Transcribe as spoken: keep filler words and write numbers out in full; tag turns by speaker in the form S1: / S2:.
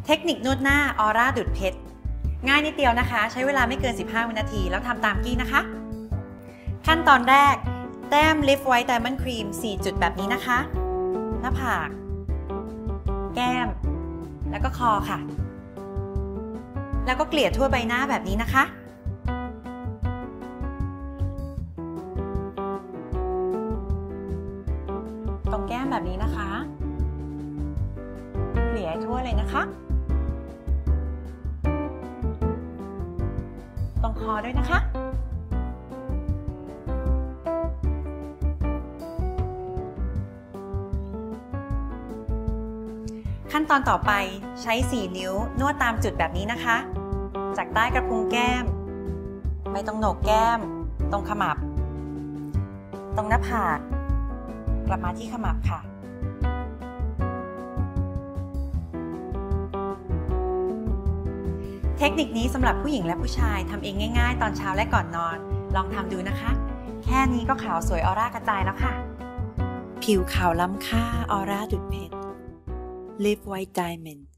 S1: เทคนิคนวดหน้าออร่าดูดเพชรง่ายนิดเดียวนะคะใช้เวลาไม่เกินสิบห้าวินาทีแล้วทำตามกี้นะคะขั้นตอนแรกแต้มลิฟต์ไวท์ไดมอนด์ครีมสี่จุดแบบนี้นะคะหน้าผากแก้มแล้วก็คอค่ะแล้วก็เกลี่ยทั่วใบหน้าแบบนี้นะคะตรงแก้มแบบนี้นะคะเกลี่ยทั่วเลยนะคะตรงคอด้วยนะคะขั้นตอนต่อไปใช้สี่นิ้วนวดตามจุดแบบนี้นะคะจากใต้กระพุ้งแก้มไปตรงโหนกแก้มตรงขมับตรงหน้าผากกลับมาที่ขมับค่ะเทคนิคนี้สำหรับผู้หญิงและผู้ชายทำเองง่ายๆตอนเช้าและก่อนนอนลองทำดูนะคะแค่นี้ก็ขาวสวยออร่ากระจายแล้วค่ะผิวขาวล้ำค่าออร่าดุจเพชร Live White Diamond